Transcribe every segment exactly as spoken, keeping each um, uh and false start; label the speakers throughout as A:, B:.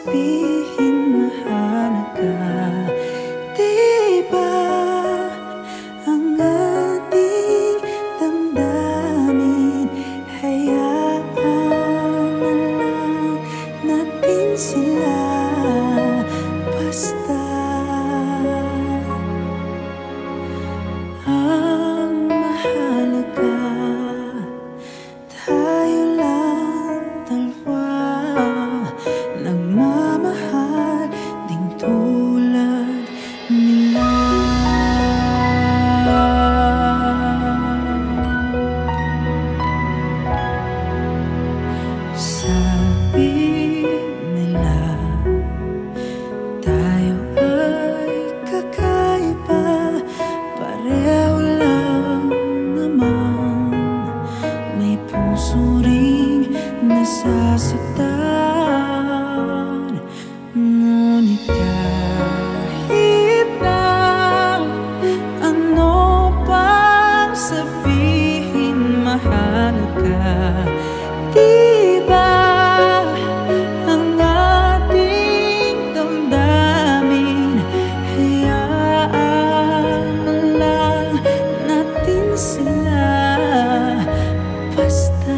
A: sabihin mahalaga. Di ba ang ating damdamin, hayaan na lang natin sila. Basta ang mahalaga, tayo lang dalawa, nagmamahal ding tulad nila. Sabi nila tayo ay kakaiba, pareho lang naman, may puso ring nasasaktan. Ngunit kahit na ano pang sabihin mahalaga, di ba ang ating damdamin, hayaan na lang natin sila. Basta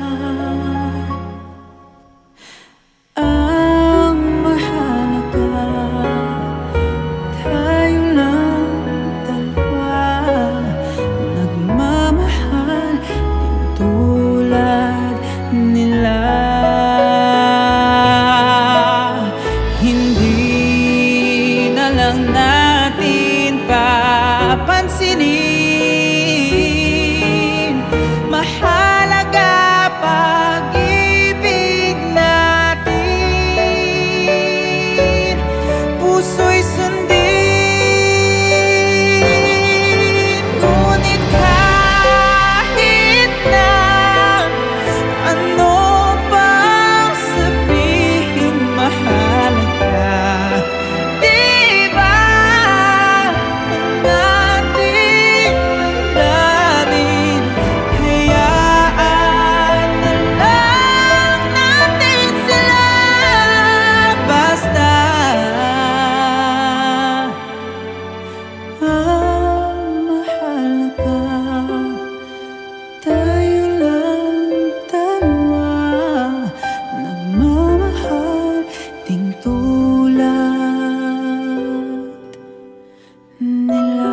A: ang mahalaga, tayo lang dalawa, nagmamahal din tulad nila. Hindi na lang natin papansinin, mahalaga pag-ibig natin, puso'y sundin. Ngunit kahit na ano pang sabihin mahalaga, di ba ang ating damdamin, hayaan na lang natin sila. Basta ang mahalaga, tayo lang dalawa, nagmamahal ding tulad nila.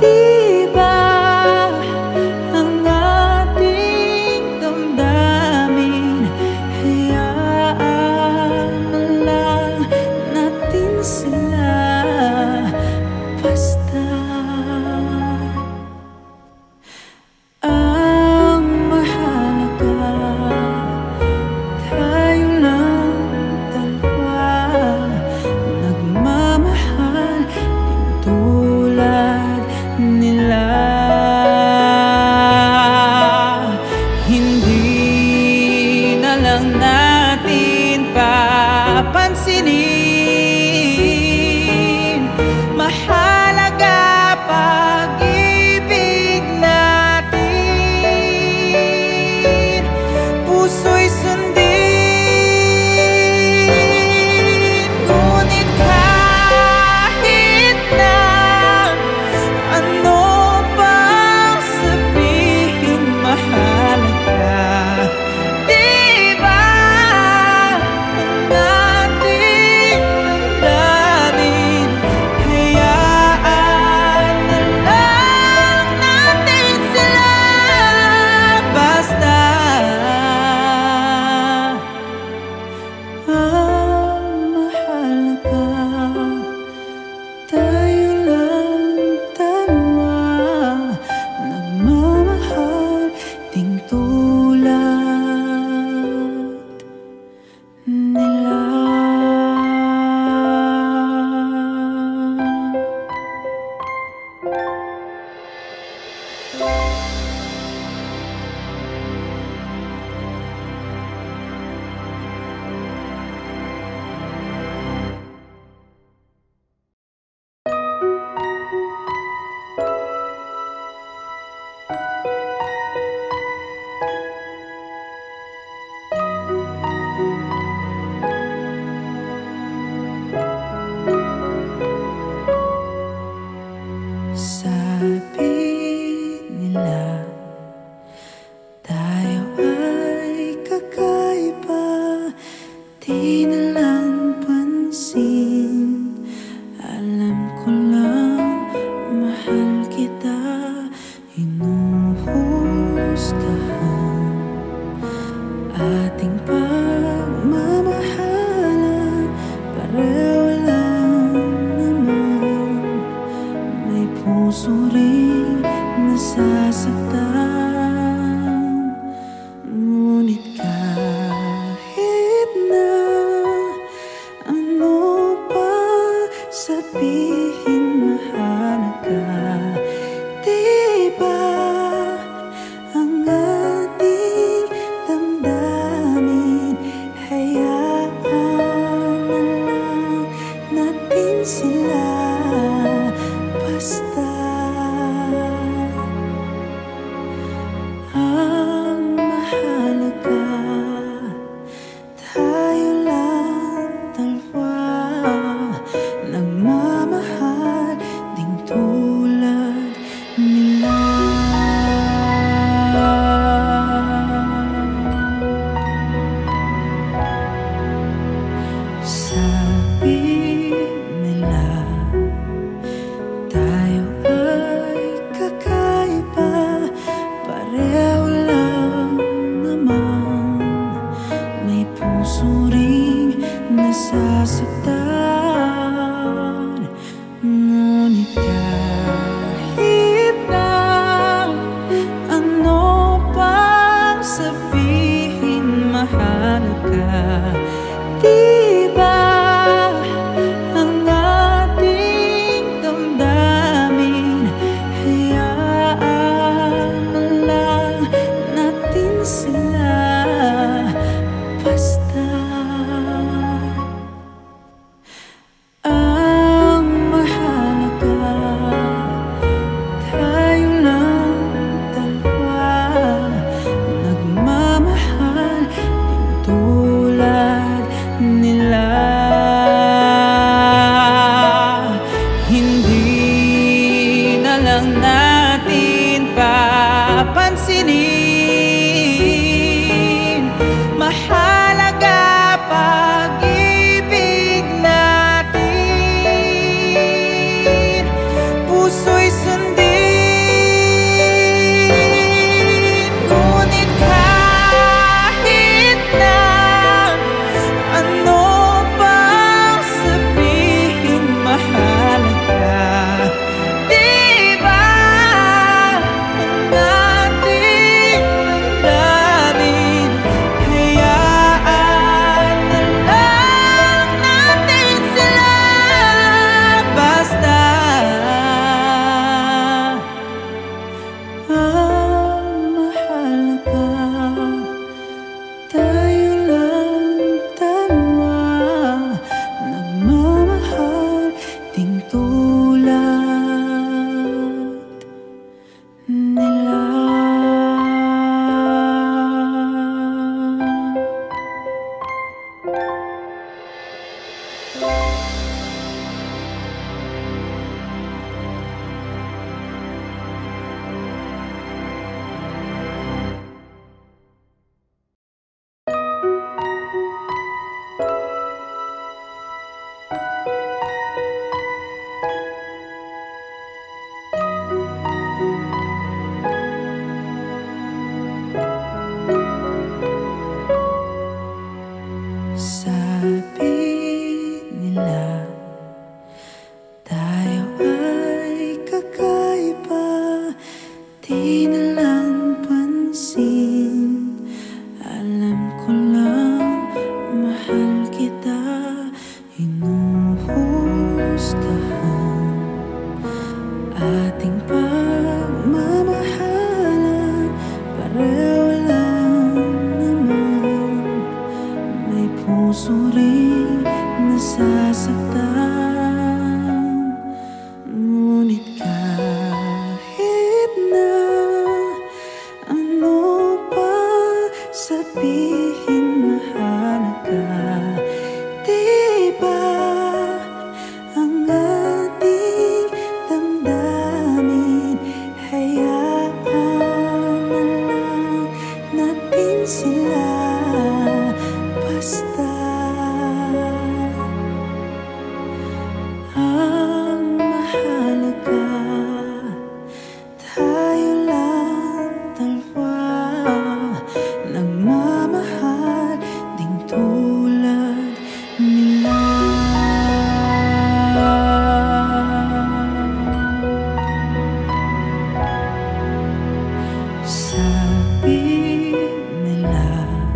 A: Di ba ang ating damdamin, hayaan na lang natin sila. Basta ang mahalaga, tayo lang dalawa, nagmamahal din tulad nila. Hindi na lang natin papansinin, mahalaga pag-ibig natin. Puso'y sundin, ngunit kahit na ano pang sabihin, mahalaga. Di ba ang ating damdamin, hayaan na lang natin sila. Basta ang mahalaga, tayo lang dalawa, nagmamahal ding tulad nila. Sabi nila tayo ay kakaiba, di na lang pansin. Alam ko lang mahal kita, hinuhusgahan ating pagmamahalan. Pareho lang naman, may puso rin nasasaktan. Ngunit kahit na ano pa sabihin, mahalaga. Di ba ang ating damdamin, hayaan na lang natin sila. Basta ang mahalaga, tayo lang dalawa, nagmamahal ding tulad nila. Sabi nila husgahan ating pagmamahalan. Pareho lang naman, may puso rin nasasaktan. Ngunit kahit na ano pa sabihin, mahal ka. Diba ang ating damdamin, hayaan na lang natin sila basta. Ang mahalaga, tayo lang dalawa, nagmamahal ding tulad nila. Sabi nila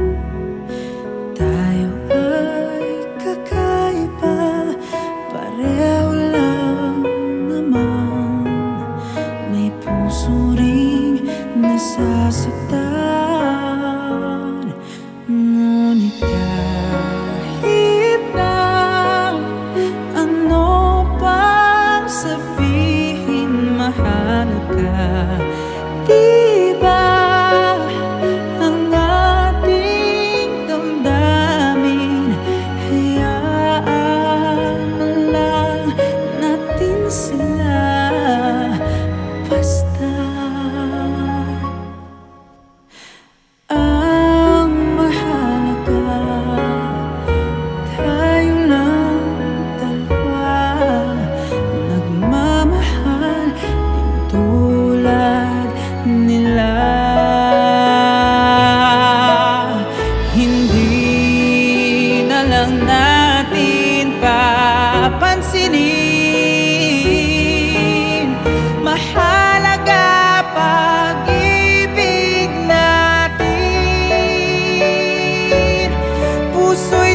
A: tayo ay kakaiba, pareho lang naman, may puso ring nasasaktan. Ngunit kahit na ano pang sabihin, mahal ka. Diba ang ating damdamin, hayaan na lang natin sila basta. Ang mahalaga, tayo lang dalawa, nagmamahal din tulad nila. Hindi na lang natin papansinin, mahalaga pag-ibig natin, puso'y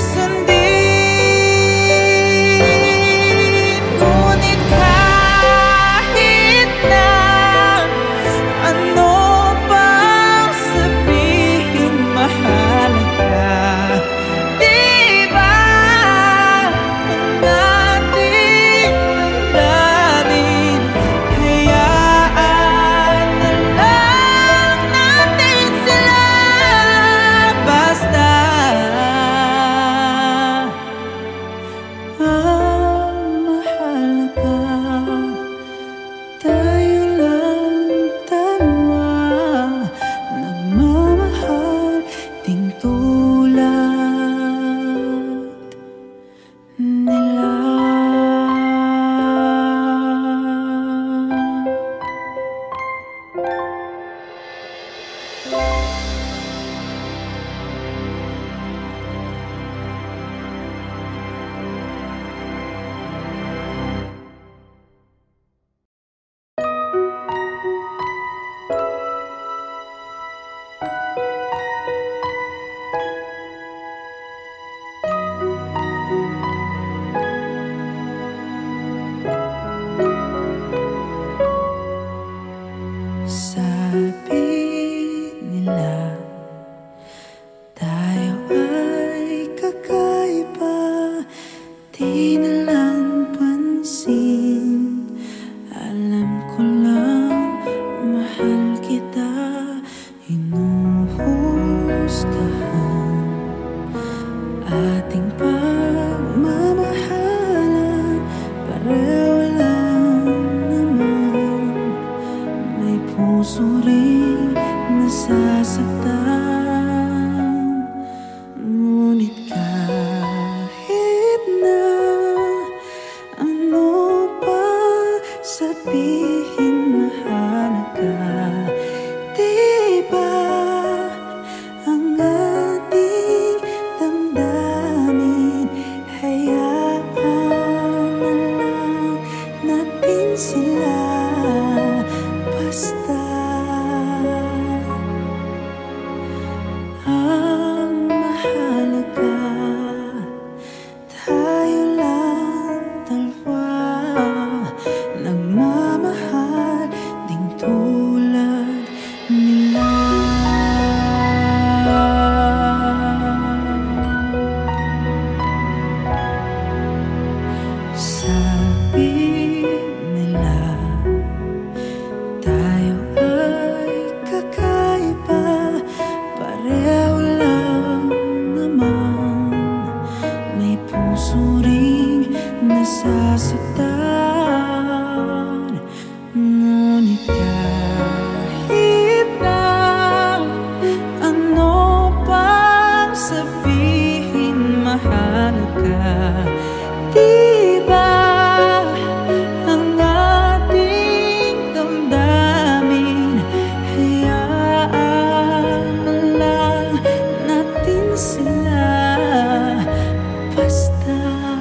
A: sundin. Ngunit kahit na ano bang sabihin, mahal ka. Diba ang ating damdamin, hayaan na lang natin sila basta. Ang mahalaga, tayo lang dalawa, nagmamahal ding tulad nila. Sabi nila tayo ay kakaiba, di na lang pansin. Alam ko lang mahal kita, hinuhusgahan ating pagmamahalan. Pareho lang naman, may puso rin nasasaktan. Ngunit kahit na ano pa sabihin, mahal ka. Diba ang ating damdamin, hayaan na lang natin sila basta. Ang mahalaga, tayo lang dalawa, Sabi nila tayo ay kakaiba, pareho lang naman, may puso ring nasasaktan. Ngunit kahit na ano pang sabihin, mahal ka. Di ba ang ating damdamin, hayaan na lang natin sila, basta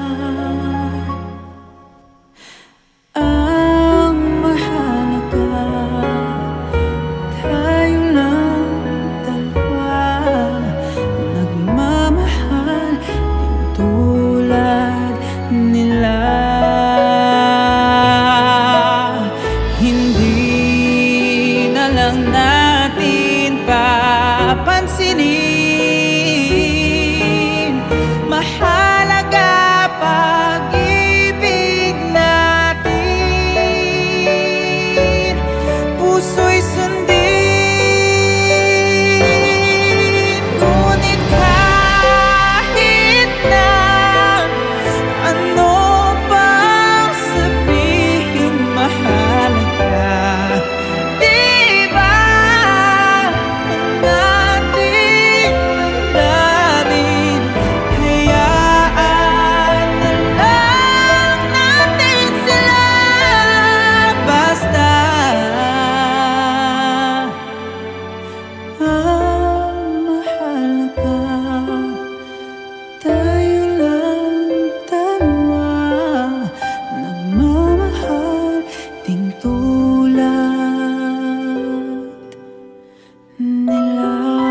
A: ang mahalaga tayo lang dalawa, nagmamahal din tulad nila. Hindi na lang natin papansinin, mahalaga pag-ibig natin, puso'y sundin. Ngunit kahit na ano pang sabihin, mahal ka. Di ba ang ating damdamin, hayaan na lang natin sila, basta ang mahalaga tayo lang dalawa, nagmamahal ding tulad nila.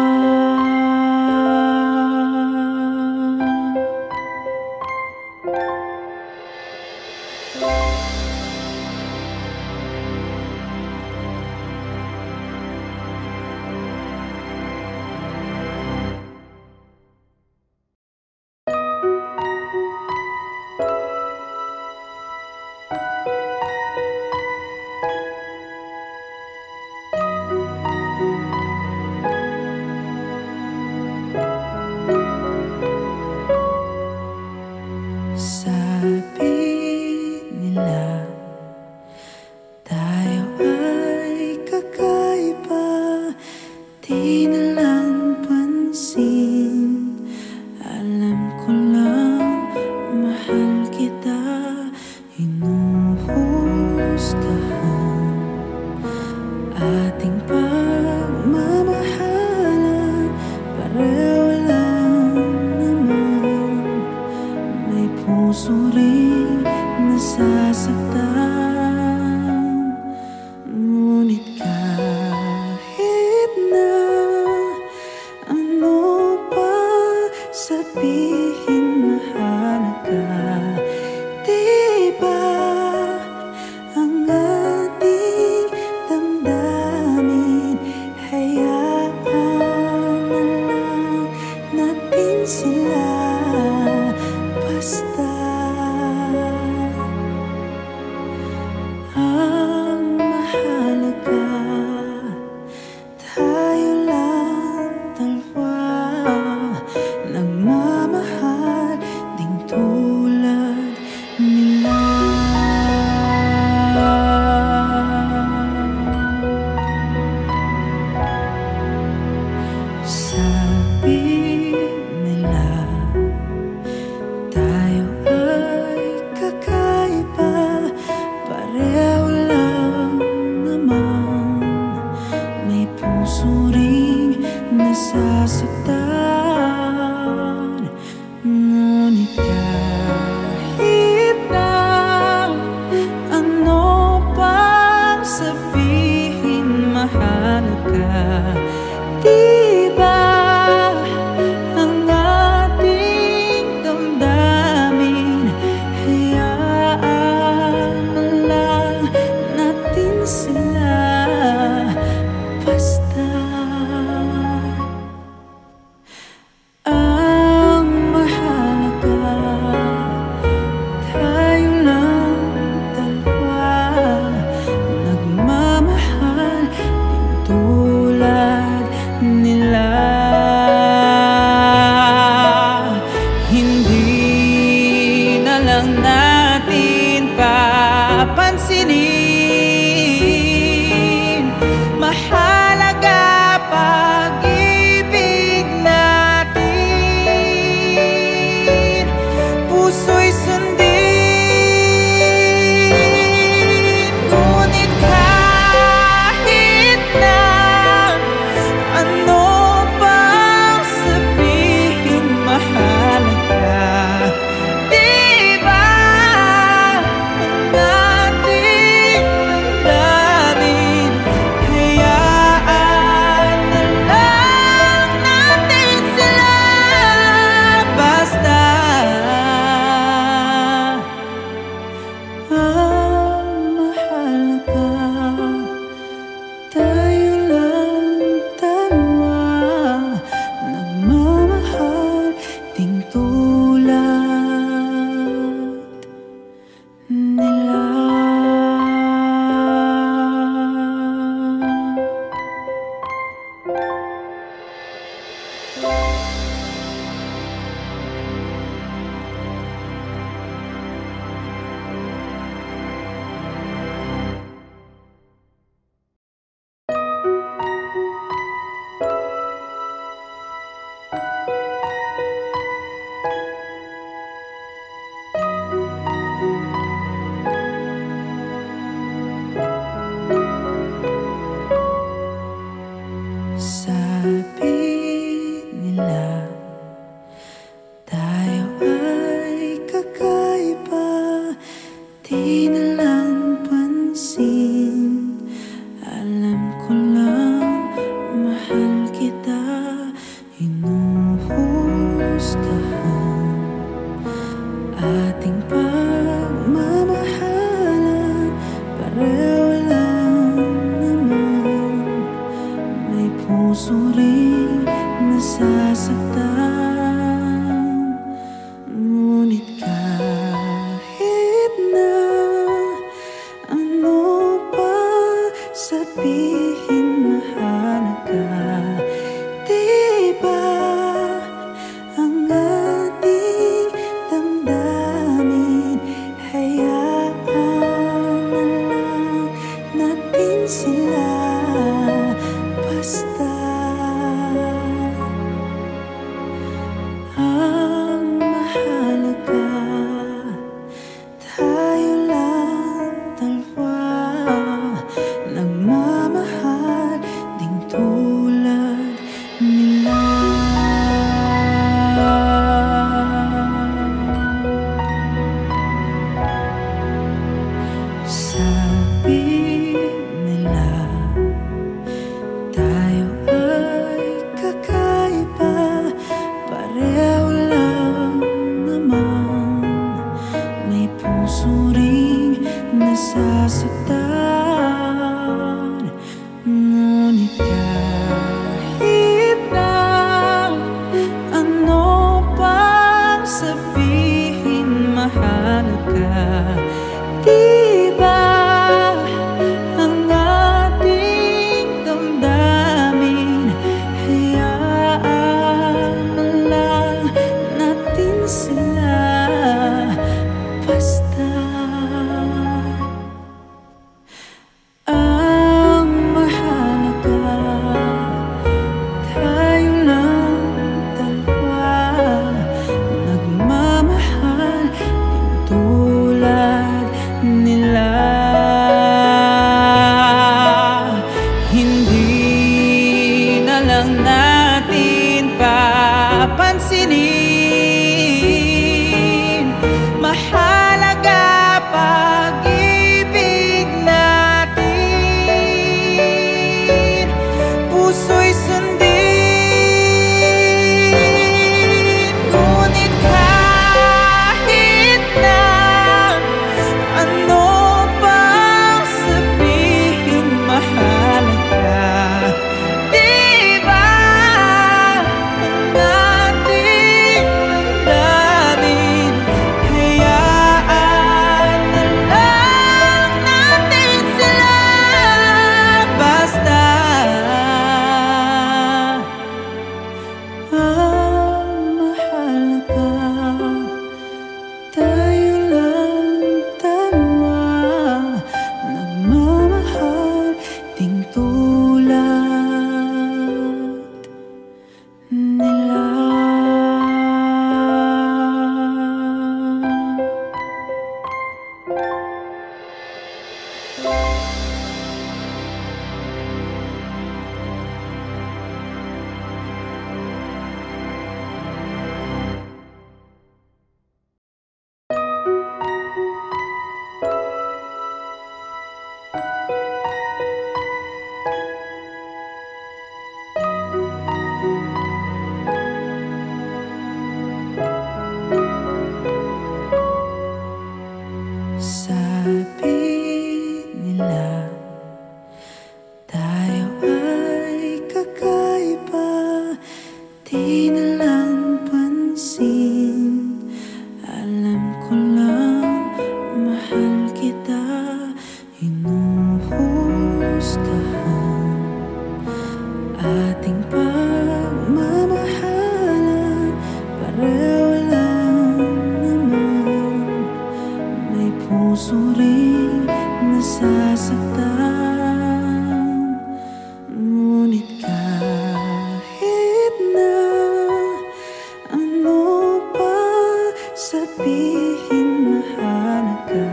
A: Sabi nila tayo ay kakaiba, di na lang pansin. Alam ko lang mahal kita, hinuhusgahan ating pagmamahalan, pareho lang naman, may puso ring nasasaktan. Ngunit kahit na ano pa sabihin, mahal ka. Di ba ang ating damdamin, hayaan na lang natin sila, basta pansinin. Mahalaga pag-ibig natin, puso'y sundin. Ngunit kahit na ano pang sabihin, mahalaga, di ba, ang ating damdamin. Hayaan na lang natin sila, basta ang mahalaga, tayo lang dalawa, nagmamahal ding tulad nila. Sabi nila tayo ay kakaiba, di na lang pansin. Alam ko lang mahal kita, hinuhusgahan ating pagmamahalan. Pareho lang naman, may puso rin nasasaktan. Ngunit kahit na ano pa sabihin, mahalaga, di ba, ang ating damdamin. Hayaan na lang natin sila, basta ang mahalaga, tayo lang dalawa, nagmamahal ding tulad nila. Sabi nila tayo ay kakaiba, pareho lang naman, may puso ring nasasaktan. Ngunit kahit na ano pang sabihin, mahalaga, di ba, ang ating damdamin. Hayaan na lang natin sila, basta ring nasasaktan. Ngunit kahit na ano pa sabihin, mahal ka.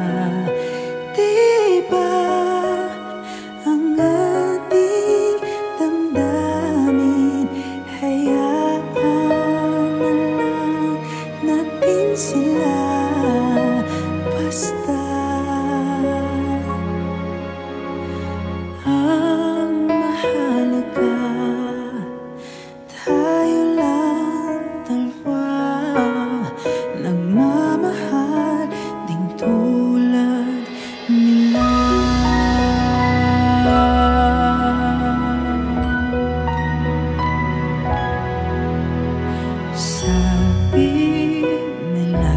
A: Diba ang ating damdamin, hayaan na lang natin sila. Basta ang mahalaga, tayo lang dalawa, nagmamahal ding tulad nila. Sabi nila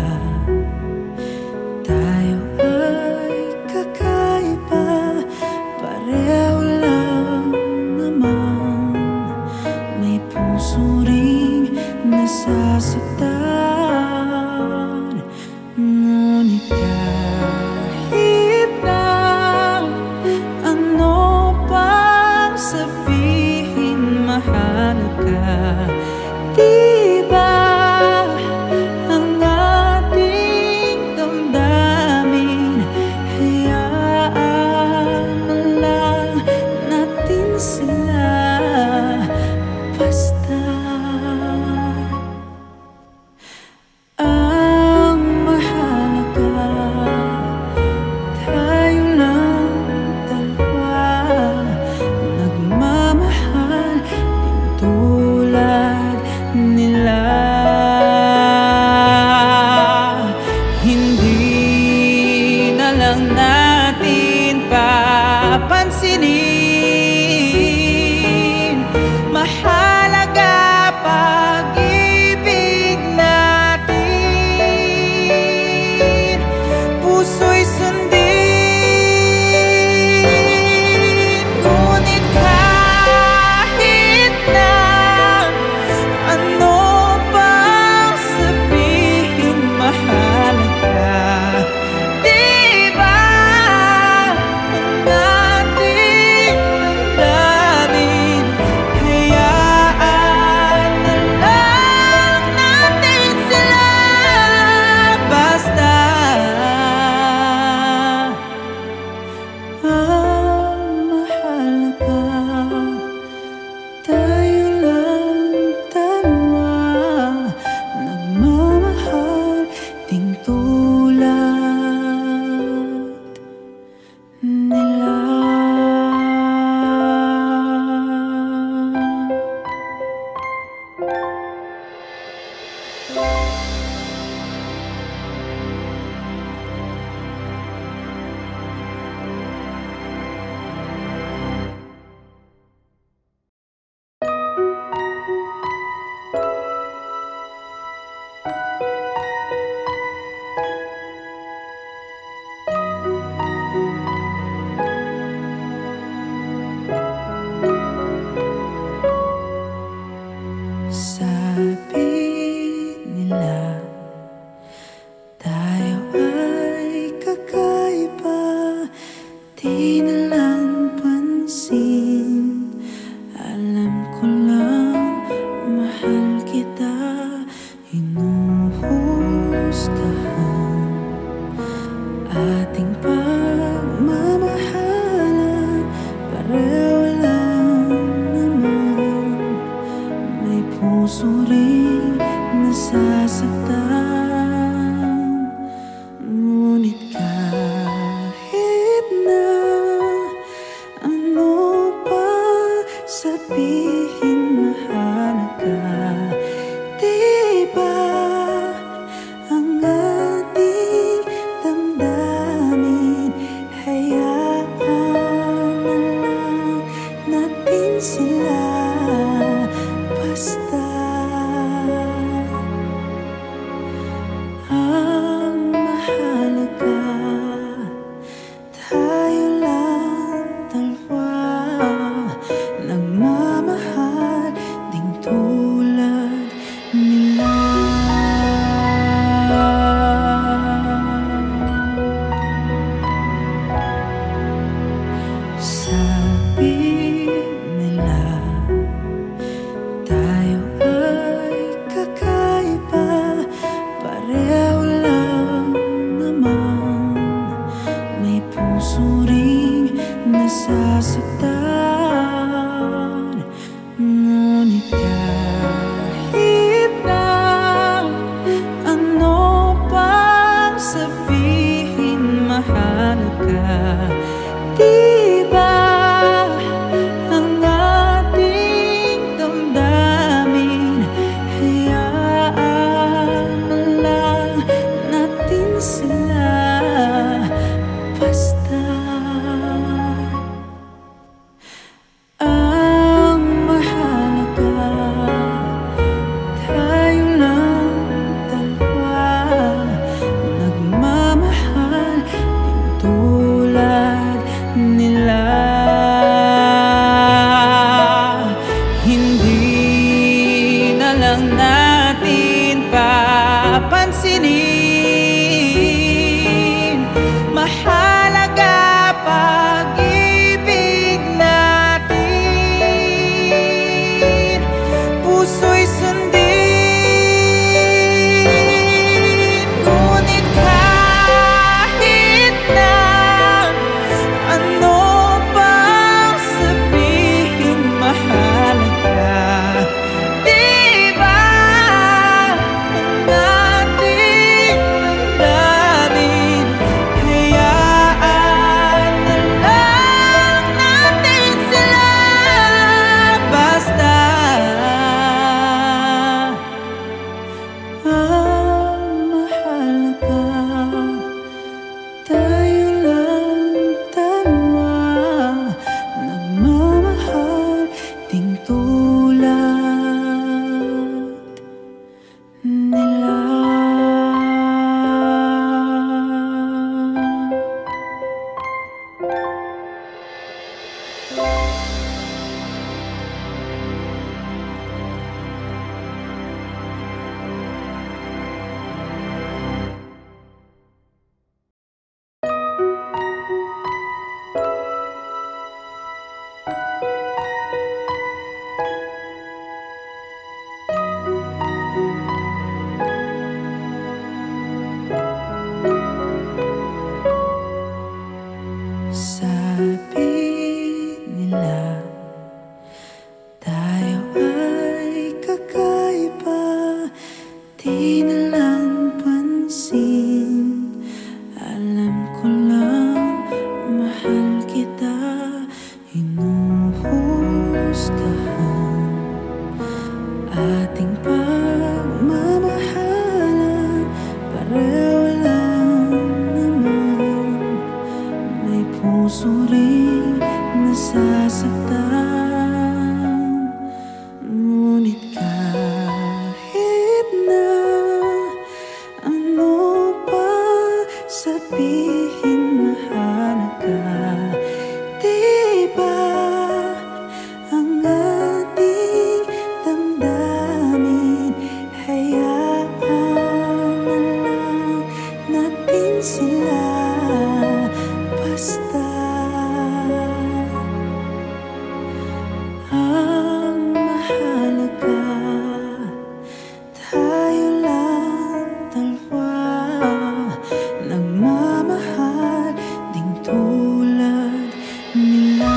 A: tayo ay kakaiba, pareho lang naman, may puso ring nasasaktan. Ngunit kahit na ano pang sabihin, mahal ka. Diba ang ating damdamin, hayaan na lang natin sila. Basta ang mahalaga, tayo lang dalawa, nagmamahal din tulad nila. Hindi na lang natin papansinin, mahalaga pag-ibig natin, puso'y sundin. Ngunit kahit na ano pang sabihin, mahal ka. Diba ang ating damdamin, hayaan na lang natin sila. Basta ang mahalaga, tayo lang dalawa, nagmamahal ding tulad nila. Sabi nila tayo ay kakaiba, di na lang pansin. Alam ko lang mahal kita, hinuhusgahan ating pagmamahalan, pareho lang naman, may puso ring nasasaktan. Ngunit kahit na puso ring nasasaktan. Ngunit kahit na ano pang sabihin, mahal ka. Di ba ang ating damdamin, hayaan na lang natin sila. Basta ang mahalaga, tayo lang dalawa, nagmamahal din tulad nila. Hindi na lang natin papansinin, mahalaga pag-ibig natin. Puso'y sundin, ngunit kahit na ano pang sabihin, mahalaga. Di ba ang ating damdamin, hayaan na lang natin sila. Basta ang mahalaga, tayo lang dalawa, nagmamahal ding tulad nila. Sabi nila tayo ay kakaiba, di na lang pansin. Alam ko lang mahal kita, hinuhusgahan ating pagmamahalan. Pareho lang naman, may puso ring nasasaktan. Ngunit kahit na ano pa sabihin, mahalaga. Di ba ang ating damdamin, hayaan na lang natin sila. Basta ang mahalaga, tayo lang dalawa, nagmamahal ding tulad nila.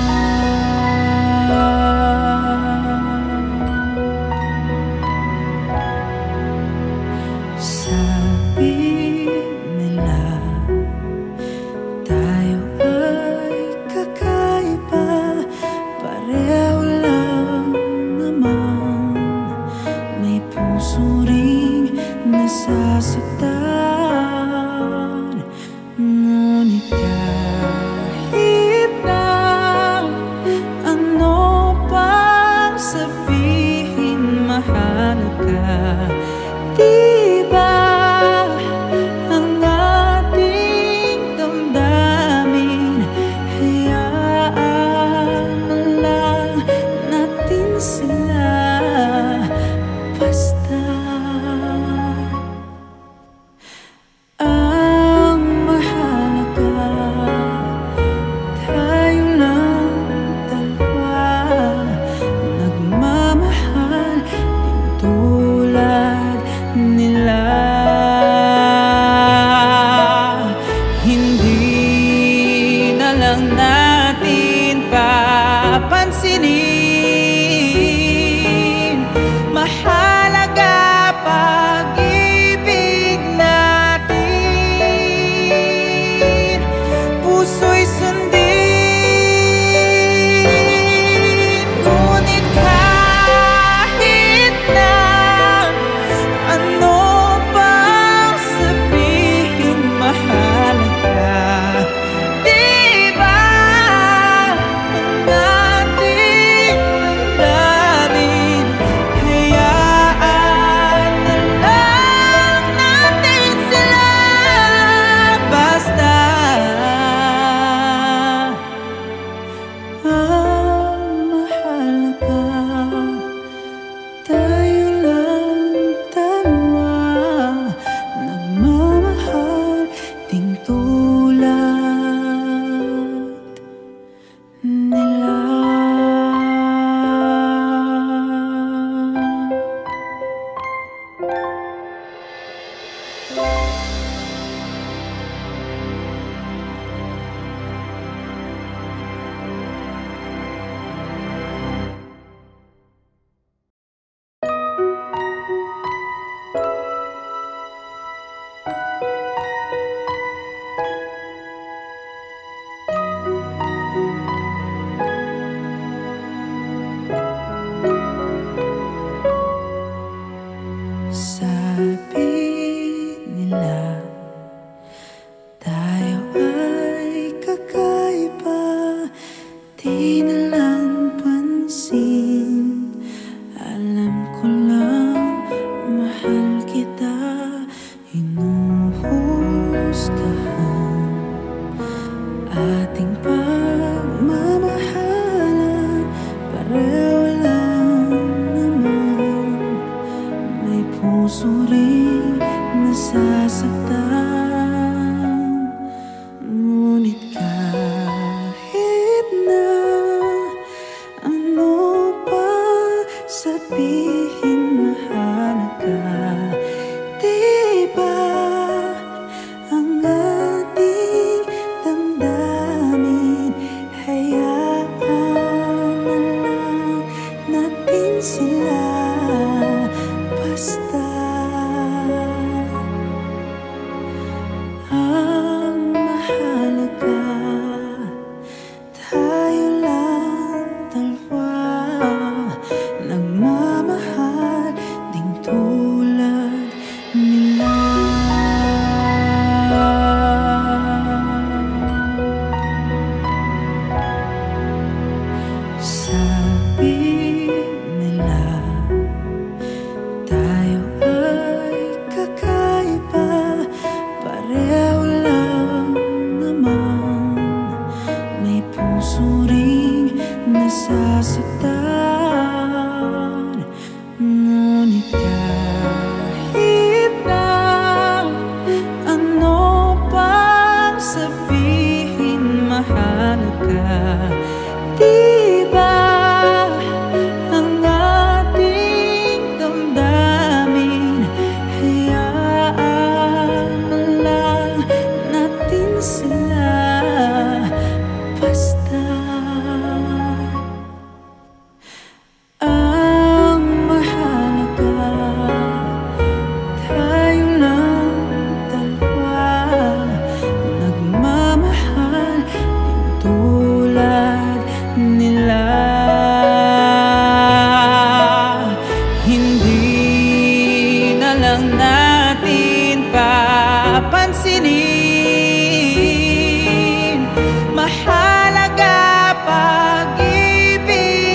A: Sabi nila tayo ay kakaiba, pareho lang naman, may puso ring nasasaktan. Ngunit kahit na ano pang sabihin, mahalaga. Di ba ang ating damdamin, hayaan na lang natin sila. Basta ang mahalaga, ating pagmamahalan. Pareho lang naman, may puso rin nasasaktan. Ngunit kahit na ano pa sabihin, mahalaga, diba ang ating damdamin? Hayaan na lang natin sila, basta ang mahalaga, tayo lang dalawa, nagmamahal ding tulad nila. Sabi nila tayo ay kakaiba, pareho lang naman, may puso ring nasasaktan. Ngunit kahit na ano pang sabihin, mahalaga, diba ang ating damdamin? Hayaan na lang natin sila, basta ang mahalaga, tayo lang dalawa, nagmamahal din tulad nila. Hindi na lang natin papansinin, mahalaga pag-ibig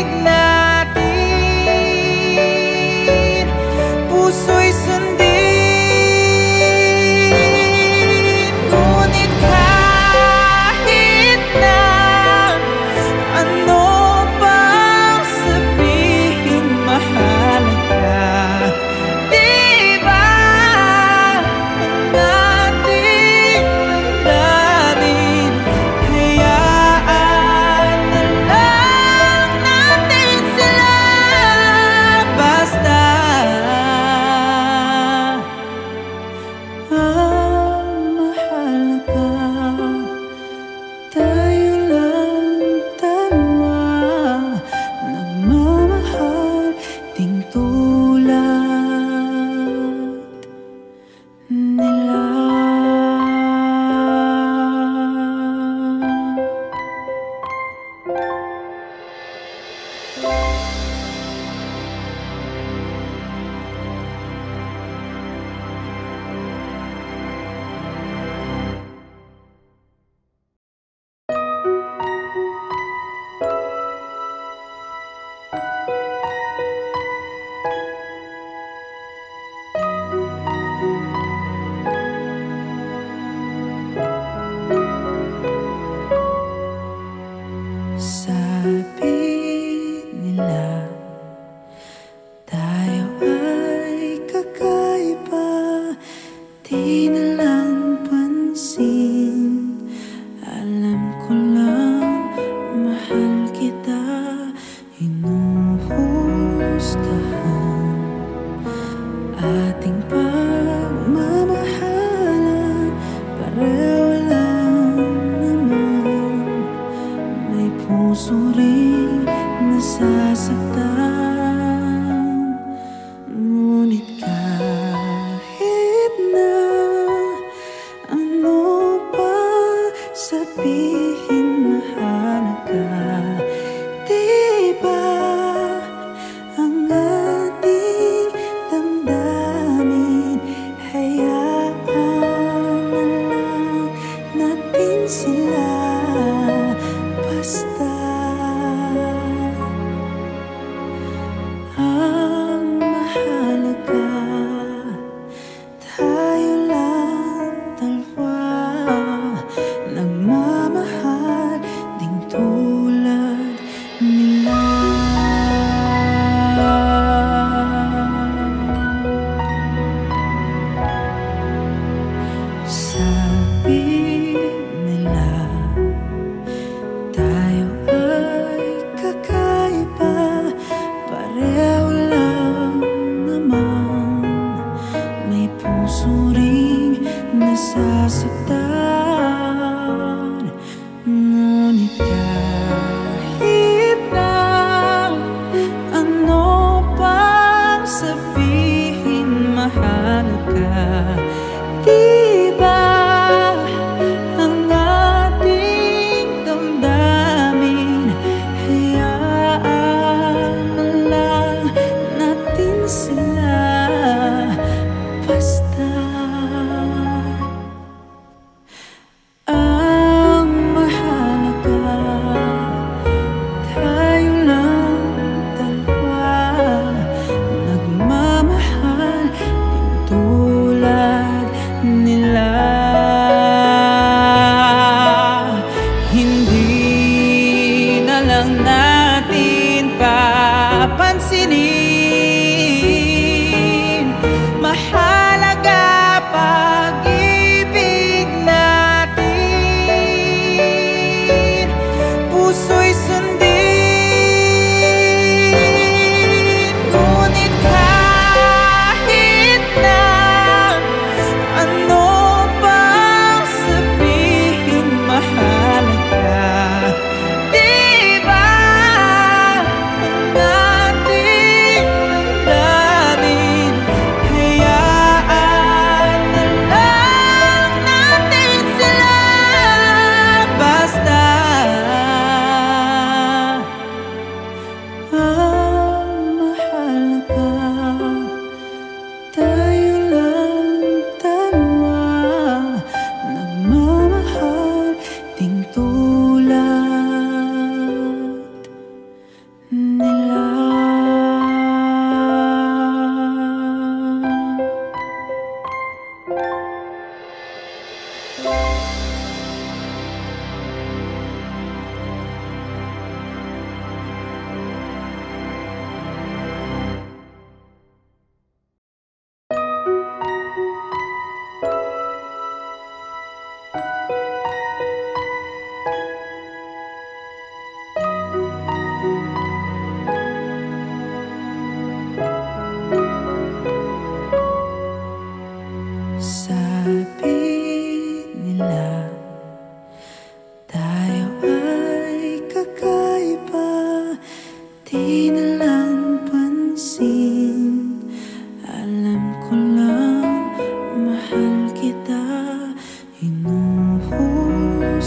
A: natin, puso'y sundin. Ngunit kahit na ano pang sabihin, mahalaga, diba ang ating damdamin? Hayaan na lang natin sila, basta ang mahalaga, tayo lang dalawa, nagmamahal ding tulad nila. Sabi nila tayo ay kakaiba, di na lang pansin. Alam ko lang mahal kita, hinuhusgahan ating pagmamahalan. Pareho lang naman, may puso rin nasasaktan. Ngunit kahit na ano pa sabihin, mahalaga, diba ang ating damdamin? Hayaan na lang natin sila, basta ang mahalaga, tayo lang dalawa, nagmamahal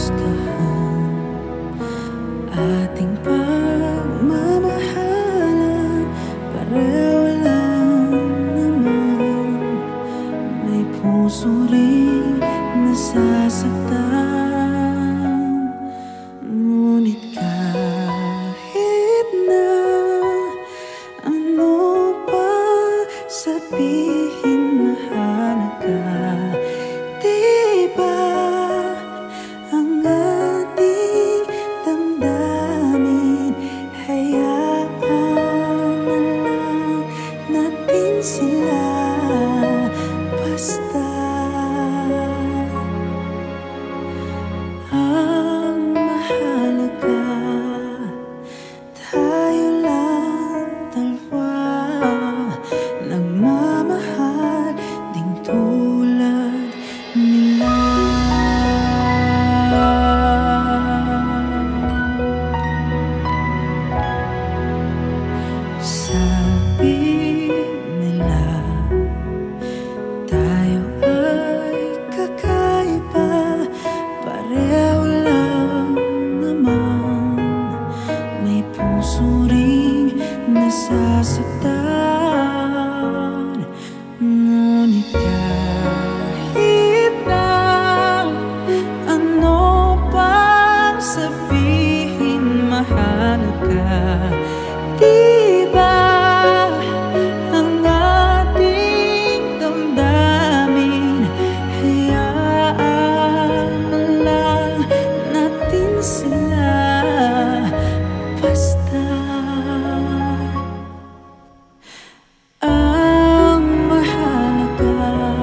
A: husgahan ating pagmamahalan. Pareho lang naman, may puso rin nasasaktan. Ngunit kahit na ano pa sabihin, mahalaga, diba ang ating damdamin? Hayaan na lang natin sila, basta ang mahalaga, tayo lang dalawa, nagmamahal ding tulad nila. Sabi nila tayo ay kakaiba, pareho lang naman, may puso ring nasasaktan. Ngunit kahit na ano pang sabihin, mahalaga, diba ang ating damdamin? Hayaan na lang natin sila, basta ang mahalaga,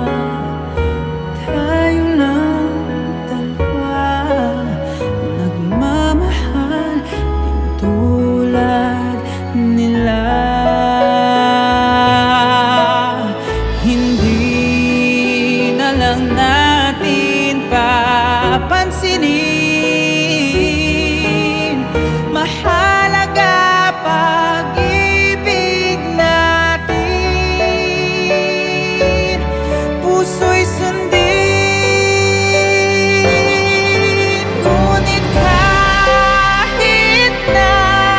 A: tayo lang dalawa, nagmamahal din tulad nila. Hindi na lang natin papansinin, mahalaga pag-ibig natin, puso'y sundin. Ngunit kahit na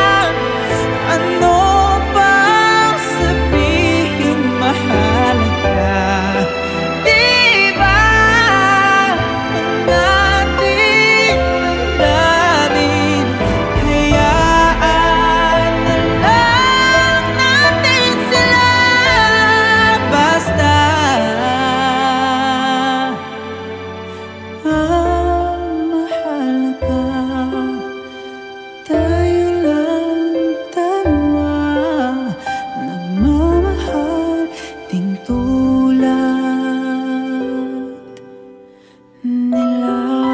A: ano pang sabihin, mahalaga, diba ang ating damdamin? Hayaan na lang natin sila, basta ang mahalaga, tayo lang dalawa, nagmamahal ding tulad nila.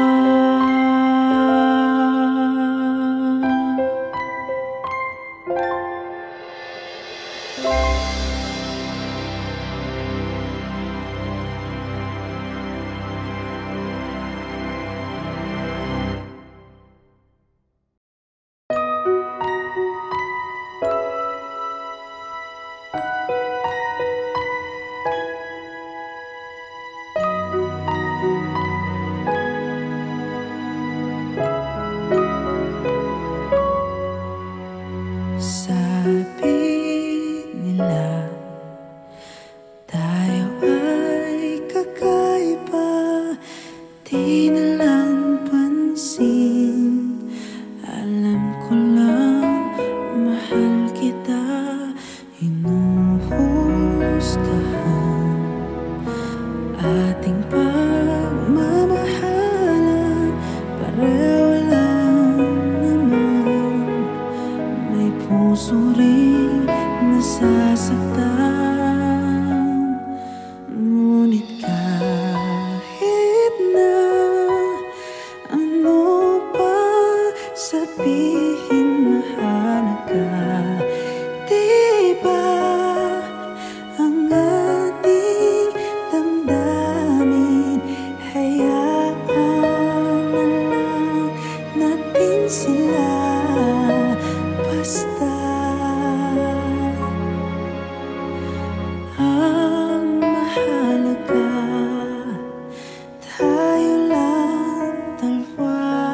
A: Sabi nila tayo ay kakaiba, di na lang pansin. Alam ko lang mahal kita, hinuhusgahan ating pagmamahalan. Pareho lang naman, may puso ring nasasaktan. Ngunit kahit na ano pa sabihin, mahalaga, diba ang ating damdamin? Hayaan na lang natin sila, basta ang mahalaga, tayo lang dalawa,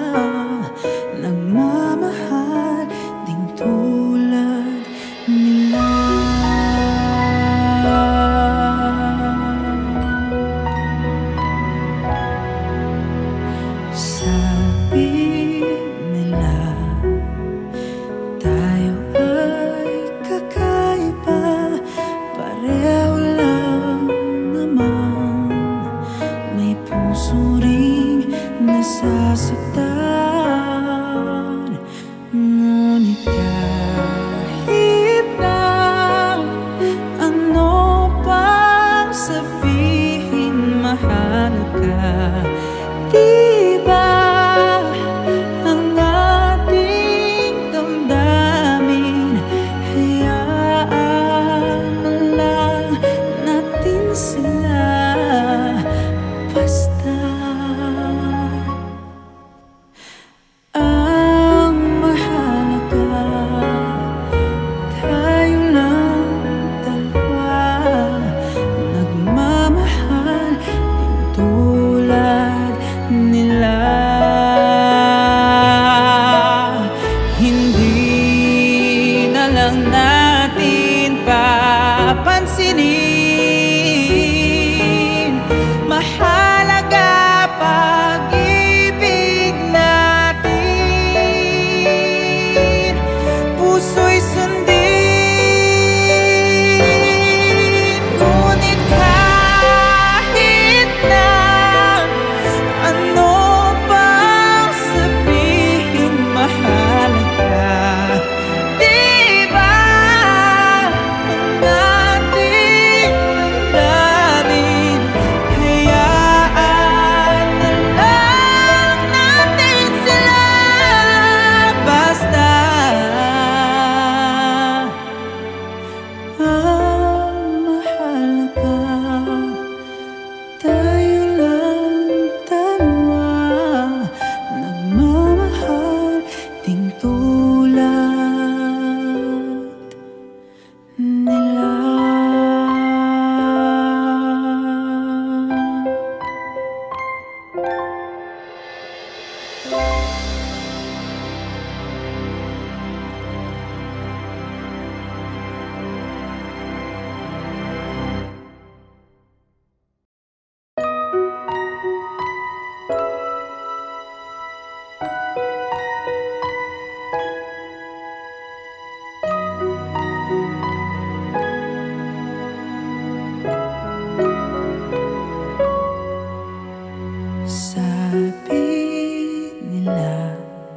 A: nila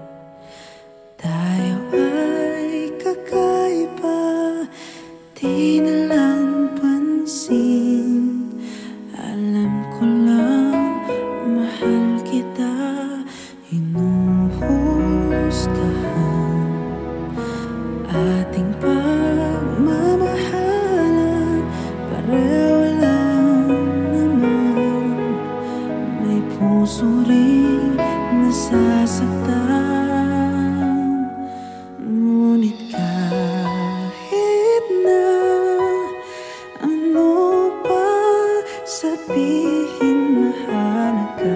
A: tayo ay kakaiba, di na lang pansin. Alam ko lang, mahal kita, hinuhusgahan ating pagmamahalan. Pareho lang naman, may puso rin nasasaktan. Ngunit kahit na ano pa sabihin, mahal ka,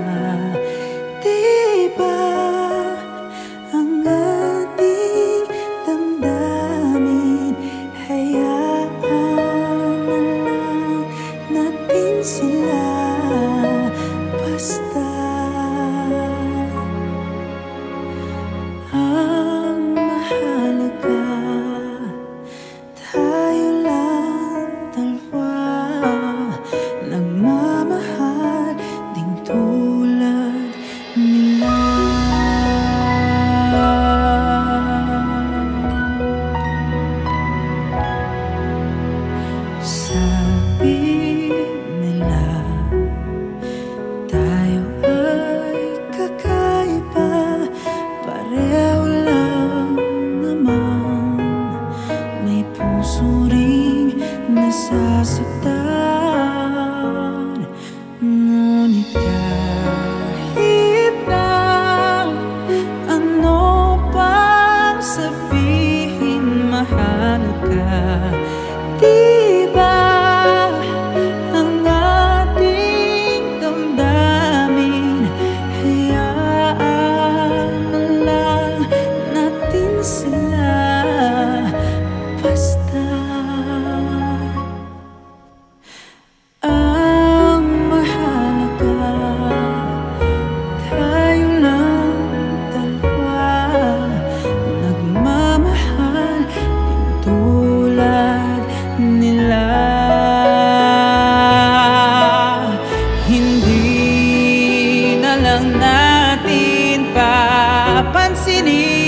A: diba ang ating damdamin? Hayaan na lang natin sila, basta ang mahalaga tayo lang dalawa, nagmamahal ding tulad nila. Sabi nila tayo ay kakaiba, pareho lang naman, may puso ring nasasaktan. Ngunit kahit na ano pang sabihin, mahal ka, diba ang ating damdamin? Hayaan na lang natin sila, basta ang mahalaga tayo lang dalawa, nagmamahal din tulad nila. Hindi na lang natin papansinin